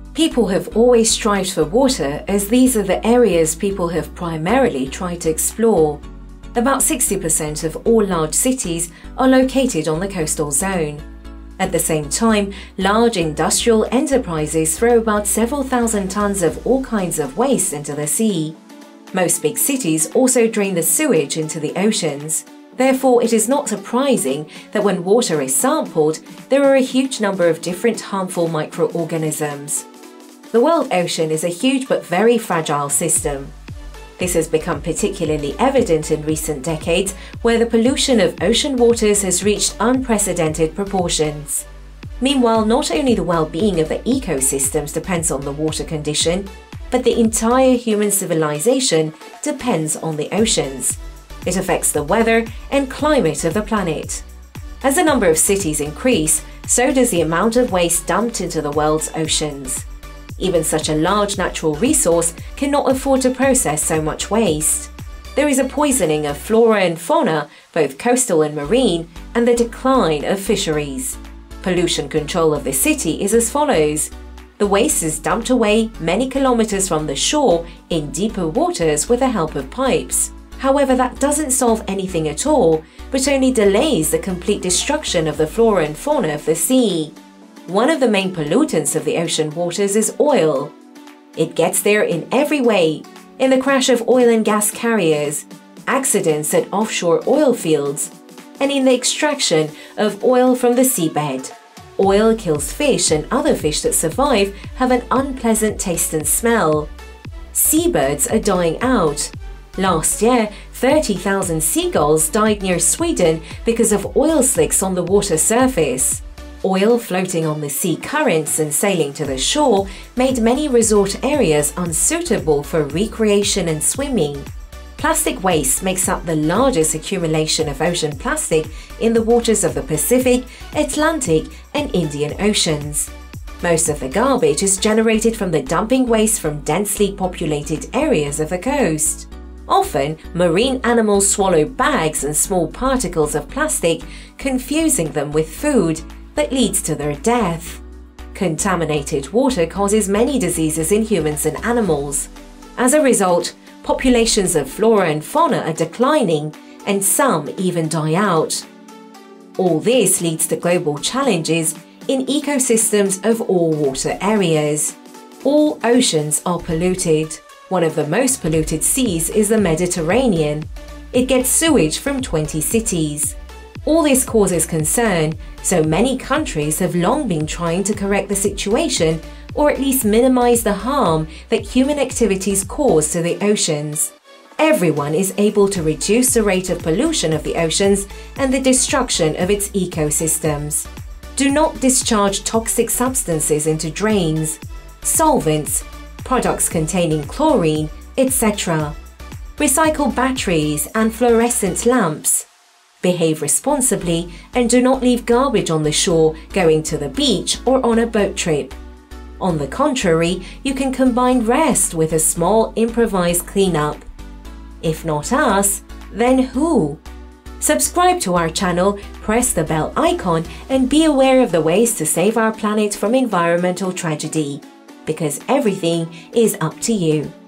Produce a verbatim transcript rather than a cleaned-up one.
People have always strived for water, as these are the areas people have primarily tried to explore. About sixty percent of all large cities are located on the coastal zone. At the same time, large industrial enterprises throw about several thousand tons of all kinds of waste into the sea. Most big cities also drain the sewage into the oceans. Therefore, it is not surprising that when water is sampled, there are a huge number of different harmful microorganisms. The world ocean is a huge but very fragile system. This has become particularly evident in recent decades, where the pollution of ocean waters has reached unprecedented proportions. Meanwhile, not only the well-being of the ecosystems depends on the water condition, but the entire human civilization depends on the oceans. It affects the weather and climate of the planet. As the number of cities increase, so does the amount of waste dumped into the world's oceans. Even such a large natural resource cannot afford to process so much waste. There is a poisoning of flora and fauna, both coastal and marine, and the decline of fisheries. Pollution control of the city is as follows. The waste is dumped away many kilometers from the shore in deeper waters with the help of pipes. However, that doesn't solve anything at all, but only delays the complete destruction of the flora and fauna of the sea. One of the main pollutants of the ocean waters is oil. It gets there in every way: in the crash of oil and gas carriers, accidents at offshore oil fields, and in the extraction of oil from the seabed. Oil kills fish, and other fish that survive have an unpleasant taste and smell. Seabirds are dying out. Last year, thirty thousand seagulls died near Sweden because of oil slicks on the water surface. Oil floating on the sea currents and sailing to the shore made many resort areas unsuitable for recreation and swimming. Plastic waste makes up the largest accumulation of ocean plastic in the waters of the Pacific, Atlantic, and Indian Oceans. Most of the garbage is generated from the dumping waste from densely populated areas of the coast. Often, marine animals swallow bags and small particles of plastic, confusing them with food that leads to their death. Contaminated water causes many diseases in humans and animals. As a result, populations of flora and fauna are declining, and some even die out. All this leads to global challenges in ecosystems of all water areas. All oceans are polluted. One of the most polluted seas is the Mediterranean. It gets sewage from twenty cities. All this causes concern, so many countries have long been trying to correct the situation, or at least minimize the harm that human activities cause to the oceans. Everyone is able to reduce the rate of pollution of the oceans and the destruction of its ecosystems. Do not discharge toxic substances into drains, solvents, products containing chlorine, et cetera. Recycle batteries and fluorescent lamps. Behave responsibly and do not leave garbage on the shore going to the beach or on a boat trip. On the contrary, you can combine rest with a small improvised cleanup. If not us, then who? Subscribe to our channel, press the bell icon, and be aware of the ways to save our planet from environmental tragedy, because everything is up to you.